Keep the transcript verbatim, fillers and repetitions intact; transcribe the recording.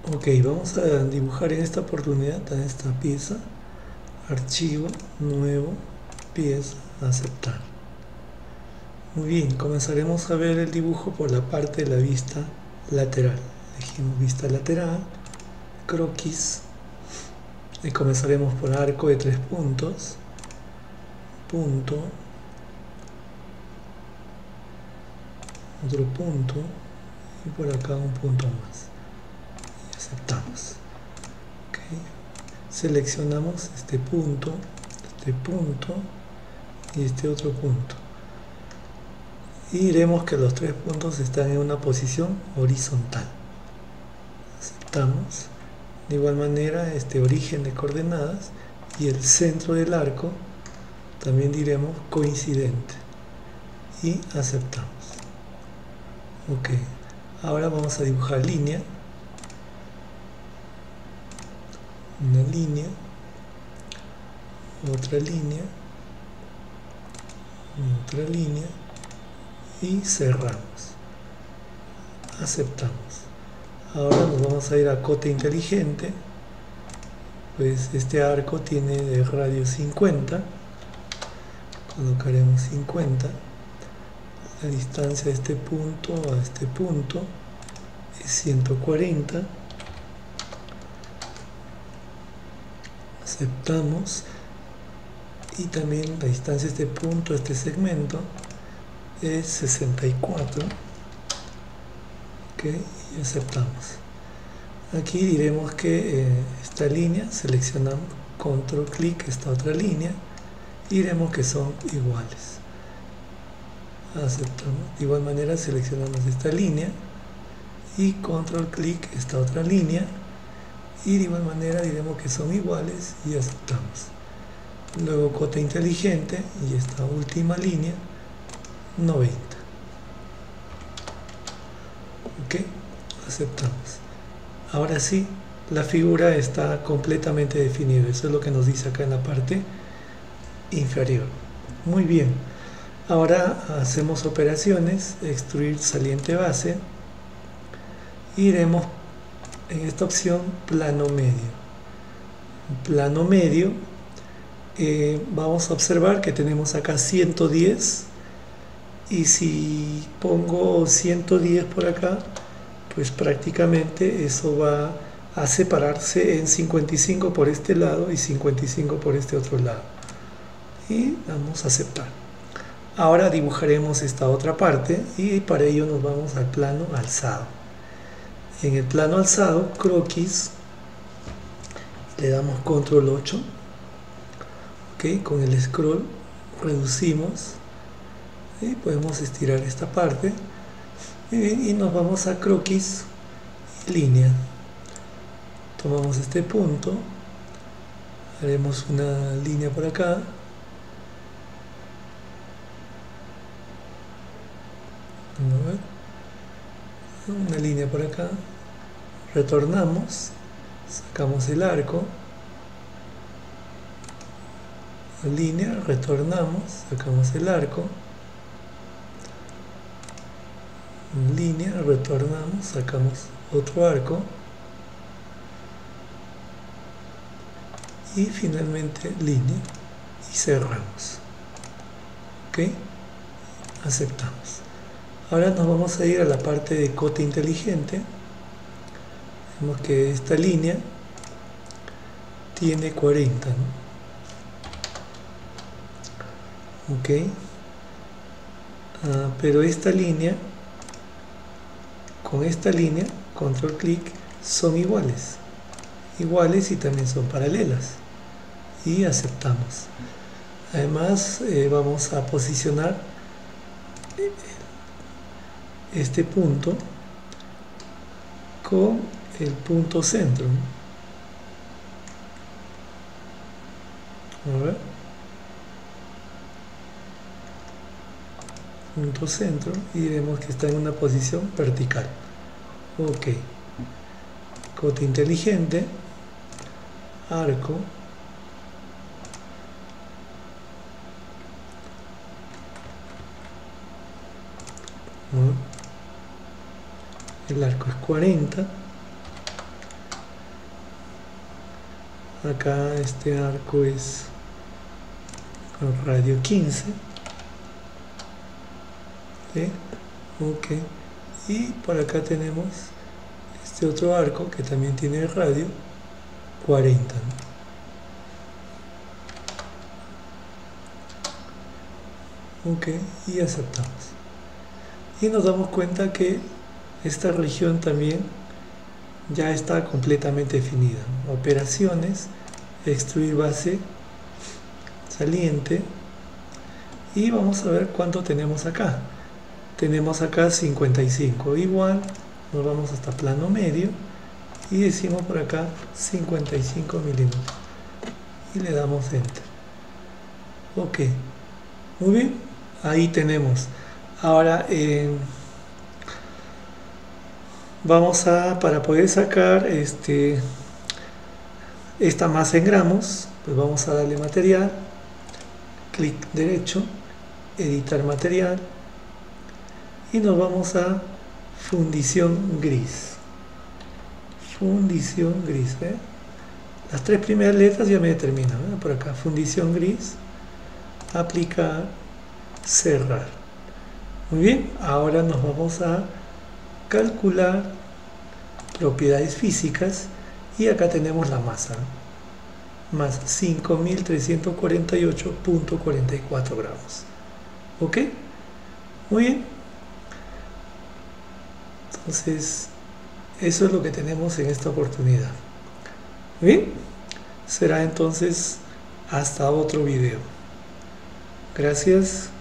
Ok, vamos a dibujar en esta oportunidad en esta pieza, archivo, nuevo, pieza, aceptar. Muy bien, comenzaremos a ver el dibujo por la parte de la vista lateral. Elegimos vista lateral, croquis, y comenzaremos por arco de tres puntos, punto, otro punto, y por acá un punto más. Y aceptamos. Okay. Seleccionamos este punto, este punto y este otro punto. Y diremos que los tres puntos están en una posición horizontal. Aceptamos. De igual manera, este origen de coordenadas y el centro del arco también diremos coincidente. Y aceptamos. Ok. Ahora vamos a dibujar línea. Una línea. Otra línea. Otra línea. Y cerramos. Aceptamos. Ahora nos vamos a ir a cote inteligente. Pues este arco tiene de radio cincuenta. Colocaremos cincuenta. La distancia de este punto a este punto es ciento cuarenta. Aceptamos. Y también la distancia de este punto a este segmento es sesenta y cuatro. Ok, y aceptamos. Aquí diremos que eh, esta línea, seleccionamos, control clic esta otra línea y diremos que son iguales. Aceptamos. De igual manera seleccionamos esta línea y control clic esta otra línea y de igual manera diremos que son iguales y aceptamos. Luego cote inteligente y esta última línea noventa. Ok, aceptamos. Ahora sí, la figura está completamente definida. Eso es lo que nos dice acá en la parte inferior. Muy bien. Ahora hacemos operaciones, extruir saliente base. Y iremos en esta opción plano medio. Plano medio, eh, vamos a observar que tenemos acá ciento diez. Y si pongo ciento diez por acá, pues prácticamente eso va a separarse en cincuenta y cinco por este lado y cincuenta y cinco por este otro lado. Y vamos a aceptar. Ahora dibujaremos esta otra parte y para ello nos vamos al plano alzado. En el plano alzado, croquis, le damos control ocho. Ok, con el scroll reducimos y podemos estirar esta parte. Y nos vamos a croquis y línea. Tomamos este punto, haremos una línea por acá, una línea por acá, retornamos, sacamos el arco, la línea, retornamos, sacamos el arco, línea, retornamos, sacamos otro arco y finalmente línea y cerramos. Ok, aceptamos. Ahora nos vamos a ir a la parte de cote inteligente. Vemos que esta línea tiene cuarenta, ¿no? Ok, uh, pero esta línea con esta línea, control clic, son iguales. Iguales y también son paralelas. Y aceptamos. Además, eh, vamos a posicionar este punto con el punto centro. A ver. Punto centro y diremos que está en una posición vertical. Ok, cote inteligente, arco, el arco es cuarenta, Acá este arco es con radio quince. ¿Sí? Ok. Y por acá tenemos este otro arco que también tiene radio cuarenta, ¿no? Ok, y aceptamos. Y nos damos cuenta que esta región también ya está completamente definida. Operaciones, extruir base saliente, y vamos a ver cuánto tenemos acá. Tenemos acá cincuenta y cinco, igual nos vamos hasta plano medio y decimos por acá cincuenta y cinco milímetros y le damos enter. Ok, muy bien, ahí tenemos. Ahora eh, vamos a, para poder sacar este esta masa en gramos, pues vamos a darle material, clic derecho, editar material, y nos vamos a fundición gris. Fundición gris, ¿eh? Las tres primeras letras ya me determinan, ¿eh? Por acá, fundición gris, aplicar, cerrar. Muy bien, ahora nos vamos a calcular propiedades físicas, y acá tenemos la masa, más cinco mil trescientos cuarenta y ocho punto cuarenta y cuatro gramos. ¿Ok? Muy bien. Entonces, eso es lo que tenemos en esta oportunidad. Bien, será entonces hasta otro video. Gracias.